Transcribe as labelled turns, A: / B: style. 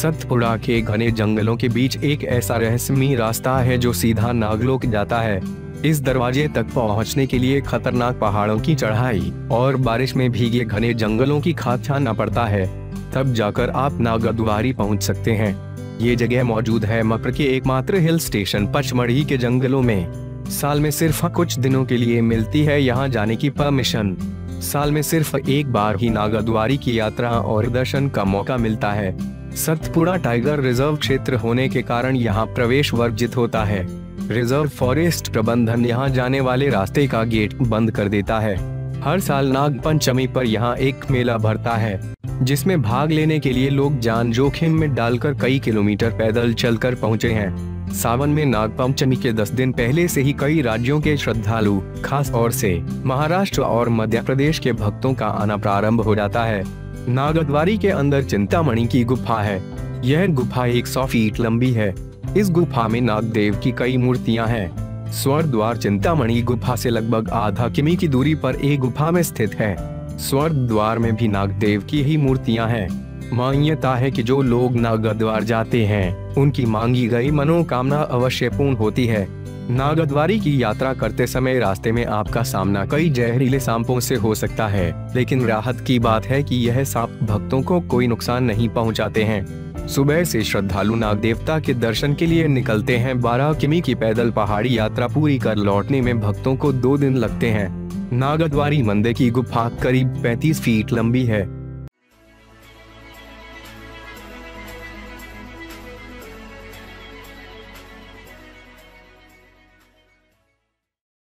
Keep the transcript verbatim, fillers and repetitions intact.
A: सतपुड़ा के घने जंगलों के बीच एक ऐसा रहस्यमयी रास्ता है जो सीधा नागलोक जाता है। इस दरवाजे तक पहुंचने के लिए खतरनाक पहाड़ों की चढ़ाई और बारिश में भीगे घने जंगलों की खाद छानना पड़ता है, तब जाकर आप नागद्वारी पहुंच सकते हैं। ये जगह मौजूद है मप्र के एकमात्र हिल स्टेशन पचमढ़ी के जंगलों में। साल में सिर्फ कुछ दिनों के लिए मिलती है यहाँ जाने की परमिशन। साल में सिर्फ एक बार ही नागद्वारी की यात्रा और दर्शन का मौका मिलता है। सतपुड़ा टाइगर रिजर्व क्षेत्र होने के कारण यहाँ प्रवेश वर्जित होता है। रिजर्व फॉरेस्ट प्रबंधन यहाँ जाने वाले रास्ते का गेट बंद कर देता है। हर साल नाग पंचमी पर यहाँ एक मेला भरता है, जिसमें भाग लेने के लिए लोग जान जोखिम में डालकर कई किलोमीटर पैदल चलकर पहुँचे हैं। सावन में नाग पंचमी के दस दिन पहले से ही कई राज्यों के श्रद्धालु, खास तौर से महाराष्ट्र और मध्य प्रदेश के भक्तों का आना प्रारंभ हो जाता है। नागद्वारी के अंदर चिंतामणि की गुफा है। यह गुफा सौ फीट लंबी है। इस गुफा में नागदेव की कई मूर्तियां हैं। स्वर्ग द्वार चिंतामणि गुफा से लगभग आधा किमी की दूरी पर एक गुफा में स्थित है। स्वर्ग द्वार में भी नागदेव की ही मूर्तियां हैं। मान्यता है कि जो लोग नागद्वार जाते हैं उनकी मांगी गई मनोकामना अवश्य पूर्ण होती है। नागद्वारी की यात्रा करते समय रास्ते में आपका सामना कई जहरीले सांपों से हो सकता है, लेकिन राहत की बात है कि यह सांप भक्तों को कोई नुकसान नहीं पहुंचाते हैं। सुबह से श्रद्धालु नाग देवता के दर्शन के लिए निकलते हैं। बारह किमी की पैदल पहाड़ी यात्रा पूरी कर लौटने में भक्तों को दो दिन लगते हैं। नागद्वारी मंदिर की गुफा करीब पैंतीस फीट लंबी है।